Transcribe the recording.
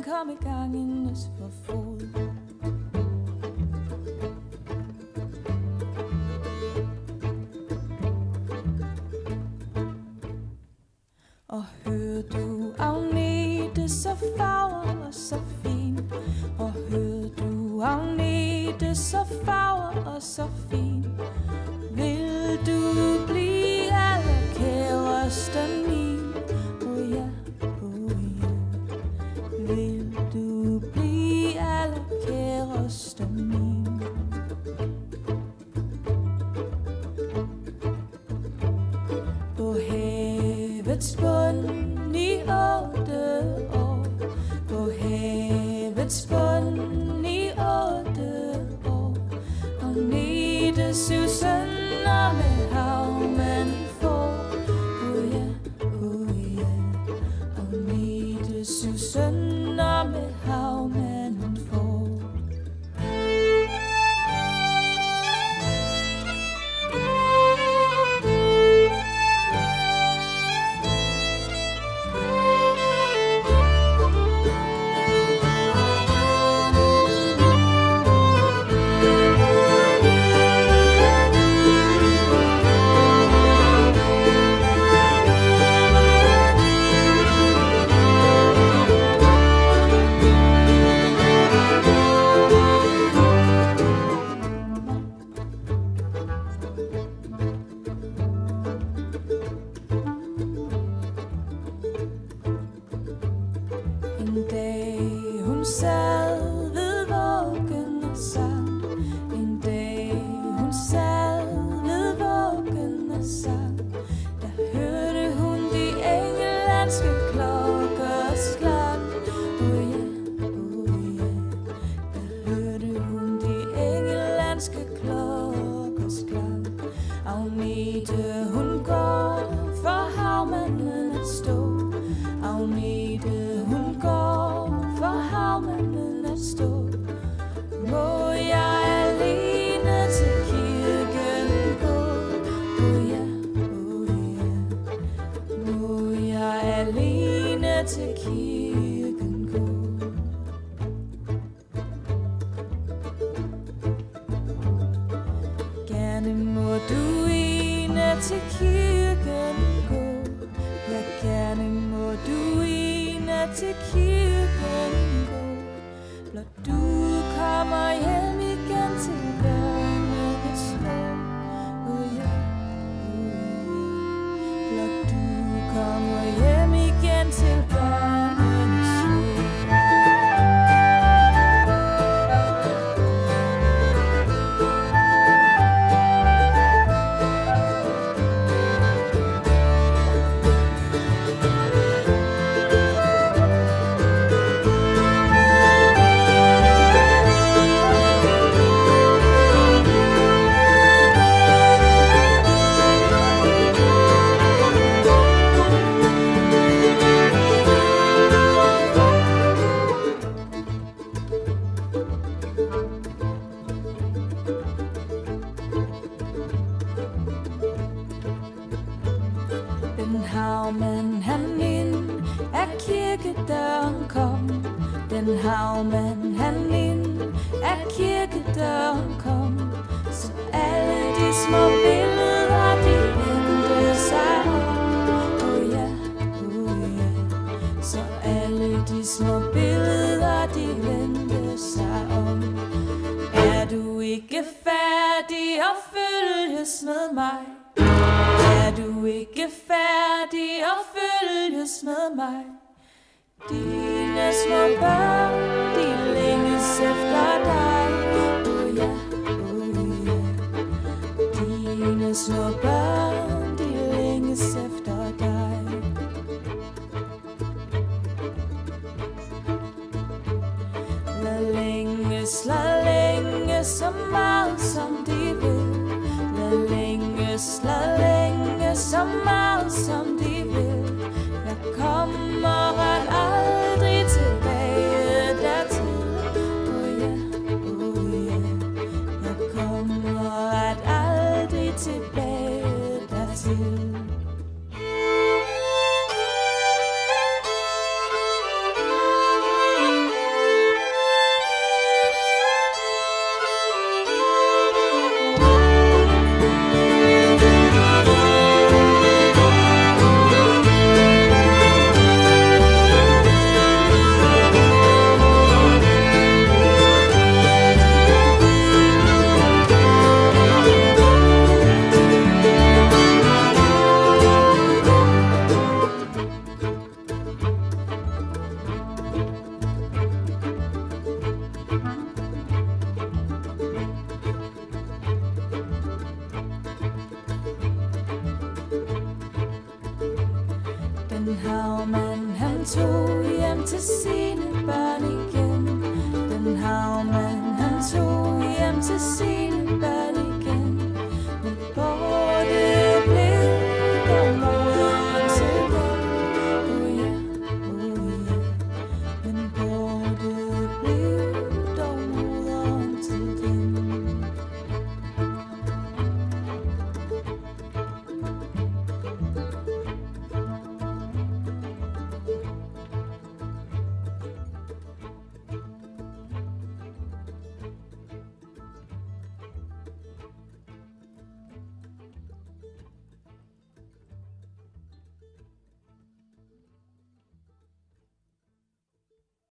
kan komme i gang indes for fod. Og hører du Agnete, så farver og så fin. Og hører du Agnete, så farver og så fin. Vil du blive allerkæreste min? Oh ja, oh ja. Vil du blive allerkæreste min? På havets bund i 8 år. På havets bund i 8 år. Agnete 7 sønner med havmand får. Oh ja, oh ja. Agnete 7 sønner med havmand får. En dag hun sad ved vuggen og sang. En dag hun sad ved vuggen og sang. Der hørte hun de engelske klokkers klang. Oh ja, oh ja. Der hørte hun de engelske klokkers klang. Agnete hun går for havmanden at stå. Agnete hun går for havmanden at stå. Må jeg alene til kirken gå? Oh ja, oh ja. Må jeg alene til kirken gå? Gerne må du ene til kirken gå. Ja, gerne må du ene til kirken gå. Blot du kommer hjem igen til børnene små. Oh ja, oh ja. Blot du kommer hjem igen til børnene små. Den havmand han ind af kirkedøren kom. Den havmand han ind af kirkedøren kom. Så alle de små billeder de vendte sig om. Oh ja, oh ja. Så alle de små billeder de vendte sig om. Er du ikke færdig at følges med mig? Er du ikke færdig at følges med mig? Dine små børn, de længes efter dig. Oh ja, oh ja. Dine små børn, de længes efter dig. Lad længe så meget som de vil. Lad længe så meget som de vil. Jeg kommer aldrig tilbage dertil. Oh ja, oh ja. Jeg kommer aldrig tilbage dertil. tog hjem til sine børn igen. Den havmand, han tog hjem til sine